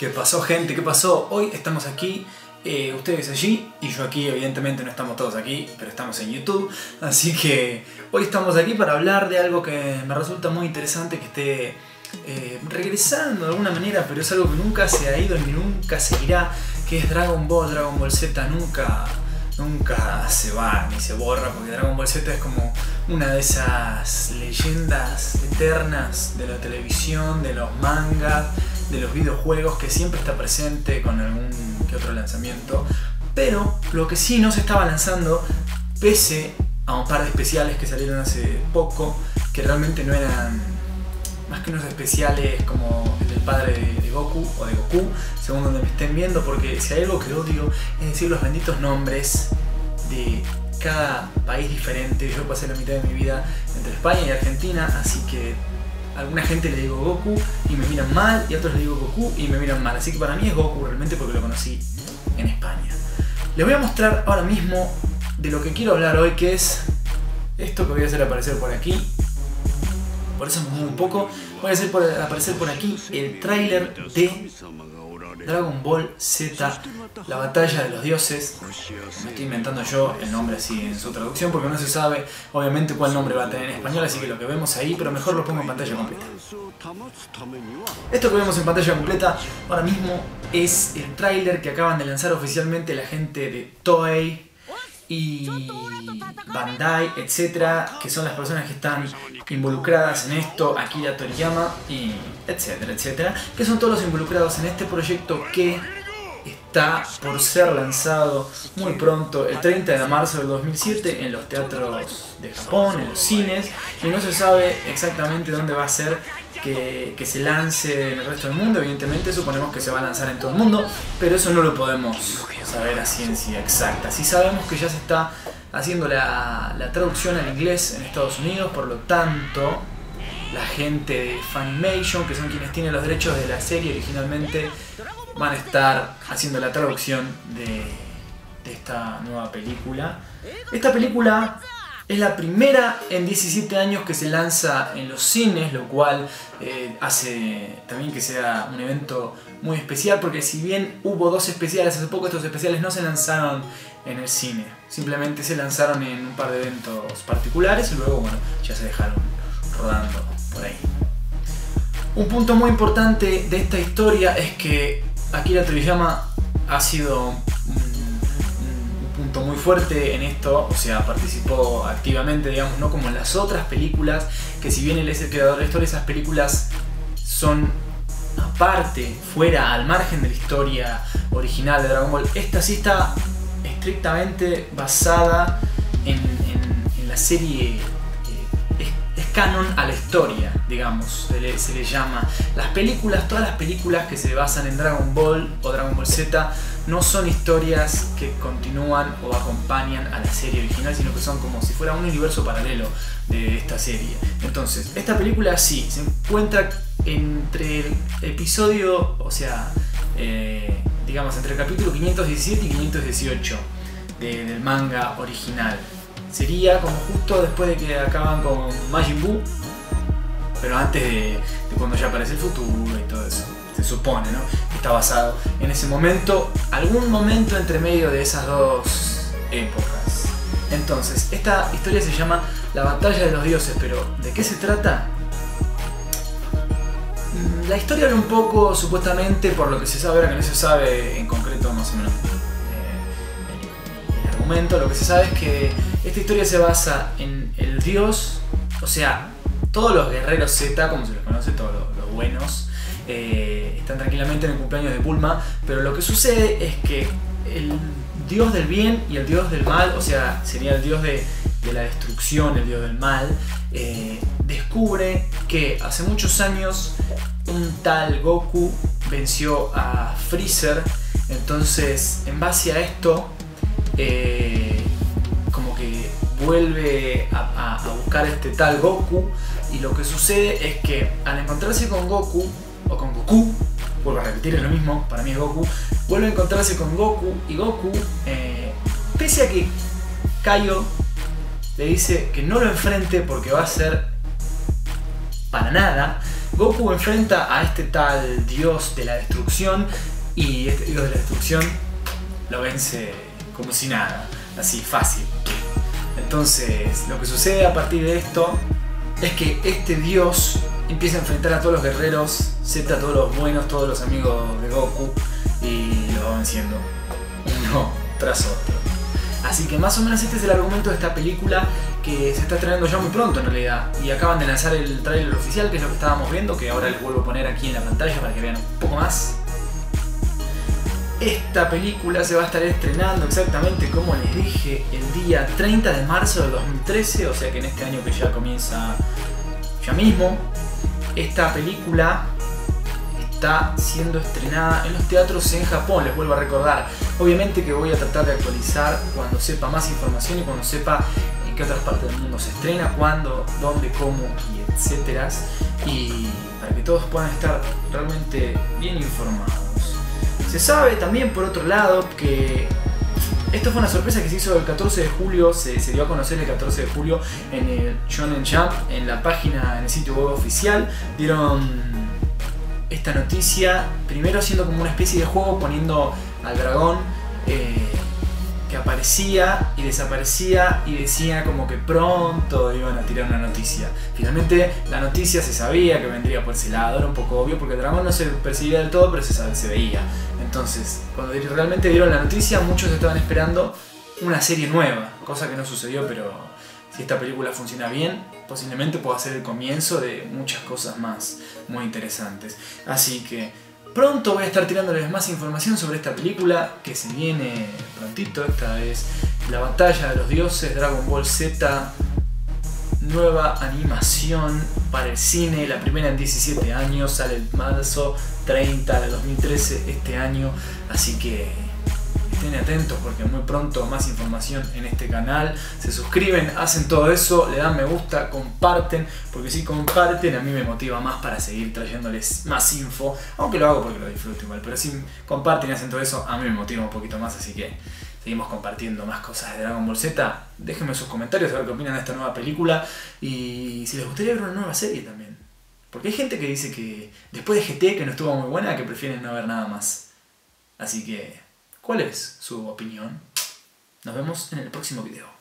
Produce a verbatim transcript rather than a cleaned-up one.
¿Qué pasó, gente? ¿Qué pasó? Hoy estamos aquí, eh, ustedes allí y yo aquí. Evidentemente no estamos todos aquí, pero estamos en YouTube. Así que hoy estamos aquí para hablar de algo que me resulta muy interesante, que esté eh, regresando de alguna manera, pero es algo que nunca se ha ido ni nunca se irá, que es Dragon Ball. Dragon Ball Z nunca, nunca se va ni se borra, porque Dragon Ball Z es como una de esas leyendas eternas de la televisión, de los mangas, de los videojuegos, que siempre está presente con algún que otro lanzamiento. Pero lo que sí no se estaba lanzando, pese a un par de especiales que salieron hace poco, que realmente no eran más que unos especiales como el del padre de, de Goku o de Goku, según donde me estén viendo, porque si hay algo que odio es decir los benditos nombres de cada país diferente. Yo pasé la mitad de mi vida entre España y Argentina, así que a alguna gente le digo Goku y me miran mal, y a otros le digo Goku y me miran mal. Así que para mí es Goku realmente, porque lo conocí en España. Les voy a mostrar ahora mismo de lo que quiero hablar hoy, que es esto que voy a hacer aparecer por aquí. Por eso es muy poco. Voy a hacer por, aparecer por aquí el tráiler de Dragon Ball Z, la batalla de los dioses. Me estoy inventando yo el nombre así en su traducción, porque no se sabe obviamente cuál nombre va a tener en español, así que lo que vemos ahí, pero mejor lo pongo en pantalla completa. Esto que vemos en pantalla completa ahora mismo es el tráiler que acaban de lanzar oficialmente la gente de Toei y Bandai, etcétera, que son las personas que están involucradas en esto, Akira Toriyama y etcétera, etcétera, que son todos los involucrados en este proyecto que está por ser lanzado muy pronto, el treinta de marzo del dos mil siete, en los teatros de Japón, en los cines, y no se sabe exactamente dónde va a ser que, que se lance en el resto del mundo. Evidentemente suponemos que se va a lanzar en todo el mundo, pero eso no lo podemos saber a ciencia exacta. Sí sabemos que ya se está haciendo la, la traducción al inglés en Estados Unidos, por lo tanto la gente de Funimation, que son quienes tienen los derechos de la serie originalmente, van a estar haciendo la traducción de, de esta nueva película. Esta película es la primera en diecisiete años que se lanza en los cines, lo cual eh, hace también que sea un evento muy especial, porque si bien hubo dos especiales hace poco, estos especiales no se lanzaron en el cine, simplemente se lanzaron en un par de eventos particulares y luego, bueno, ya se dejaron rodando por ahí. Un punto muy importante de esta historia es que Akira Toriyama ha sido un, un punto muy fuerte en esto, o sea, participó activamente, digamos, no como en las otras películas, que si bien él es el creador de la historia, esas películas son aparte, fuera, al margen de la historia original de Dragon Ball. Esta sí está estrictamente basada en, en, en la serie. Canon a la historia, digamos, se le, se le llama. Las películas, todas las películas que se basan en Dragon Ball o Dragon Ball Z no son historias que continúan o acompañan a la serie original, sino que son como si fuera un universo paralelo de esta serie. Entonces, esta película sí, se encuentra entre el episodio, o sea, eh, digamos, entre el capítulo quinientos diecisiete y quinientos dieciocho de, del manga original. Sería como justo después de que acaban con Majin Buu, pero antes de, de cuando ya aparece el futuro y todo eso. Se supone, ¿no? Está basado en ese momento, algún momento entre medio de esas dos épocas. Entonces, esta historia se llama La Batalla de los Dioses, pero ¿de qué se trata? La historia habla un poco, supuestamente, por lo que se sabe, ahora que no se sabe en concreto más o menos eh, el, el argumento, lo que se sabe es que esta historia se basa en el dios, o sea, todos los guerreros Z, como se los conoce, todos los, los buenos, eh, están tranquilamente en el cumpleaños de Bulma, pero lo que sucede es que el dios del bien y el dios del mal, o sea, sería el dios de, de la destrucción, el dios del mal, eh, descubre que hace muchos años un tal Goku venció a Freezer. Entonces, en base a esto, eh, como que vuelve a, a, a buscar este tal Goku, y lo que sucede es que al encontrarse con Goku, o con Goku, vuelvo a repetir, es lo mismo, para mí es Goku, vuelve a encontrarse con Goku, y Goku, eh, pese a que Kaio le dice que no lo enfrente porque va a ser para nada, Goku enfrenta a este tal dios de la destrucción y este dios de la destrucción lo vence como si nada, así fácil. Entonces lo que sucede a partir de esto es que este dios empieza a enfrentar a todos los guerreros Z, a todos los buenos, todos los amigos de Goku, y los va venciendo uno tras otro. Así que más o menos este es el argumento de esta película, que se está estrenando ya muy pronto en realidad, y acaban de lanzar el tráiler oficial, que es lo que estábamos viendo, que ahora les vuelvo a poner aquí en la pantalla para que vean un poco más. Esta película se va a estar estrenando exactamente, como les dije, el día treinta de marzo de dos mil trece, o sea que en este año que ya comienza ya mismo. Esta película está siendo estrenada en los teatros en Japón, les vuelvo a recordar. Obviamente que voy a tratar de actualizar cuando sepa más información y cuando sepa en qué otras partes del mundo se estrena, cuándo, dónde, cómo y etcétera. Y para que todos puedan estar realmente bien informados. Se sabe también, por otro lado, que esto fue una sorpresa que se hizo el catorce de julio, se, se dio a conocer el catorce de julio en el Shonen Jump, en la página, en el sitio web oficial. Dieron esta noticia, primero haciendo como una especie de juego, poniendo al dragón eh, que aparecía y desaparecía y decía como que pronto iban a tirar una noticia. Finalmente la noticia se sabía que vendría por ese lado, era un poco obvio porque el dragón no se percibía del todo, pero se, se veía. Entonces, cuando realmente dieron la noticia, muchos estaban esperando una serie nueva, cosa que no sucedió, pero si esta película funciona bien, posiblemente pueda ser el comienzo de muchas cosas más muy interesantes. Así que pronto voy a estar tirándoles más información sobre esta película que se viene prontito. Esta es La Batalla de los Dioses, Dragon Ball Z, nueva animación para el cine, la primera en diecisiete años, sale el marzo treinta de dos mil trece este año, así que estén atentos porque muy pronto más información en este canal. Se suscriben, hacen todo eso, le dan me gusta, comparten, porque si comparten a mí me motiva más para seguir trayéndoles más info, aunque lo hago porque lo disfruto igual, pero si comparten y hacen todo eso a mí me motiva un poquito más, así que seguimos compartiendo más cosas de Dragon Ball Z. Déjenme sus comentarios a ver qué opinan de esta nueva película y si les gustaría ver una nueva serie también. Porque hay gente que dice que después de G T, que no estuvo muy buena, que prefieren no ver nada más. Así que, ¿cuál es su opinión? Nos vemos en el próximo video.